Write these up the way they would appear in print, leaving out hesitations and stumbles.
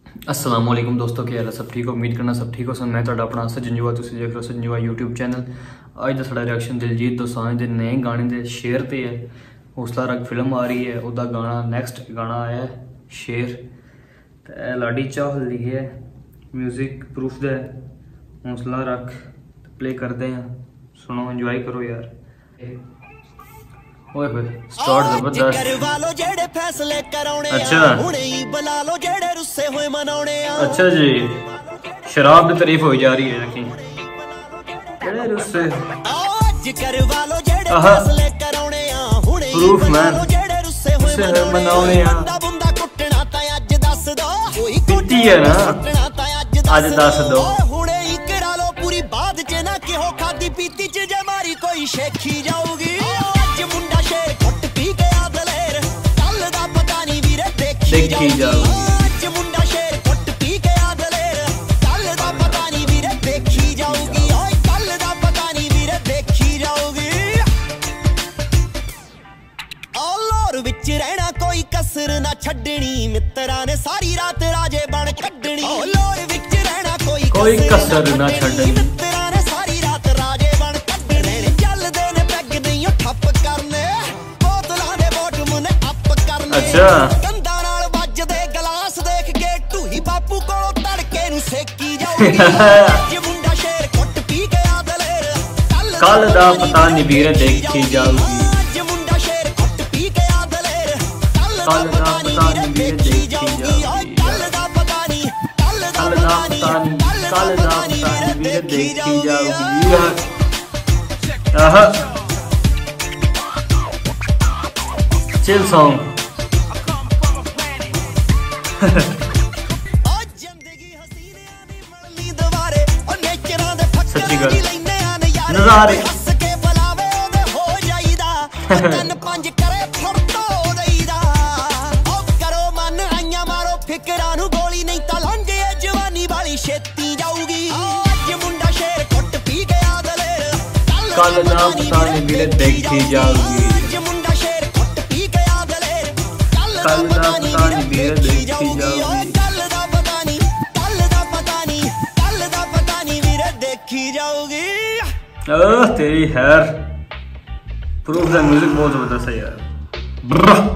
अस्सलाम वालेकुम दोस्तों, क्या हाल है? सब ठीक हो? उम्मीद करना सब ठीक हो। मैं तुहाडा अपना सजनजुआ, तुसीं देख रहे हो सजनजुआ यूट्यूब चैनल। अज दा साडा रिएक्शन दिलजीत दोसांझ दे नए गाने दे शेर ते है। हौसला रख फिल्म आ रही है, उसका गाना नैक्सट गाना आया है शेर। ते लाडी चाहल लिखे है, म्यूजिक प्रूफ दे हौसला रख। प्ले करते हैं, सुनो एंजॉय करो यार। ओए होए स्टार्ट जबरदस्त। अच्छा अच्छा जी, शराब की तारीफ हो जा रही है यकीन। प्रूफ मैन पीती है ना, आज दस दो पूरी बात च ना कि हो खादी पीती च जमारी कोई शेखी जाऊगी। मुंडा शेर घुट पी गया दलेर, कल दा पता नहीं वीरे देखी जाऊगी। मुंडा शेर घुट पी गया दलेर, कल दा पता नहीं वीरे देखी जाऊगी। ओए कल दा पता नहीं वीरे देखी जाऊगी। औलोर विच रहना कोई कसर ना छड्डनी, मित्रा ने सारी रात राजे बन कड्डनी। औलोर विच रहना कोई कसर ना छड्डनी, मित्रा ने सारी रात राजे बन कड्डने। चलदे ने पैग नहीं ठप करने, बोतलां दे बॉटम ने अप करने। अच्छा कंधा नाल वजदे गलास देख के ढूही बापू कोलों तड़के नु सेकी जाऊगी। मुंडा शेर घुट पी गया दलेर, कल दा पता नहीं वीरे देखी जाऊगी। मुंडा शेर घुट पी गया दलेर, कल दा पता नहीं वीरे देखी जाऊगी। कल दा पता नहीं, कल दा पता नहीं, कल दा पता नहीं वीरे देखी जाऊगी। आहा चिल सॉन्ग। सच्ची गल नजारे फिकरा नु गोली नहीं ता लंघे जवानी वाली छेती जाऊगी। मुंडा शेर घुट पी गया दलेर, कल दा पता नहीं वीरे देखी जाऊगी। मुंडा शेर घुट पी गया दलेर, कल दा पता नहीं वीरे देखी जाऊगी। कल दा पता नहीं, कल दा पता नहीं, कल दा पता नहीं वीरे देखी जाऊगी। ओह तेरी खैर, प्रूफ दा म्यूजिक बहुत जबरदस्त है यार।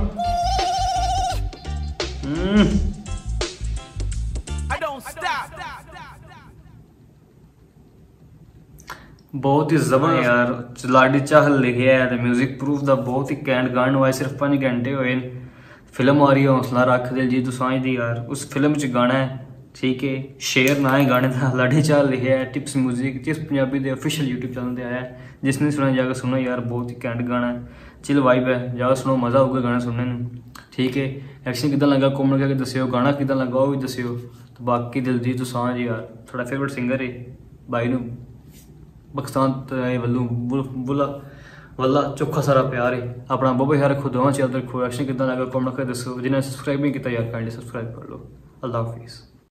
बहुत ही जबर यार, लाडी चाहल लिखे है तो म्यूजिक प्रूफ दा बहुत ही कैंट गाना हुआ है। सिर्फ 5 घंटे हुए फिल्म आ रही है हौसला रख दिलजीत दोसांझ दी यार। उस फिल्म च गाना है ठीक है, शेर ना है गाने का। लाडी चाहल लिखे है, टिप्स म्यूजिक टिप्स पंजाबी दे ऑफिशियल यूट्यूब चैनल पे आया है। जिसने सुना जाकर सुनो यार, बहुत ही कैंट गाना है, चिल वाइब है, जाकर सुनो, मजा आऊगा गाना सुनने में। ठीक है, एक्शन कितना लगा कमेंट करके दसियो, गाना कितना लगा वो भी दसियो। तो बाकी दिलजीत दोसांझ यार थोड़ा फेवरेट सिंगर है, भाई नू पाकिस्तान वल्लू वल्ला चोखा सारा प्यार है। अपना बहुत यार खुद दुआ च रखो। एक्शन कितना लगा कमेंट करके दसो। जिन्हें सब्सक्राइब नहीं किया यार काइंडली सब्सक्राइब कर लो। अल्लाह हाफिज़।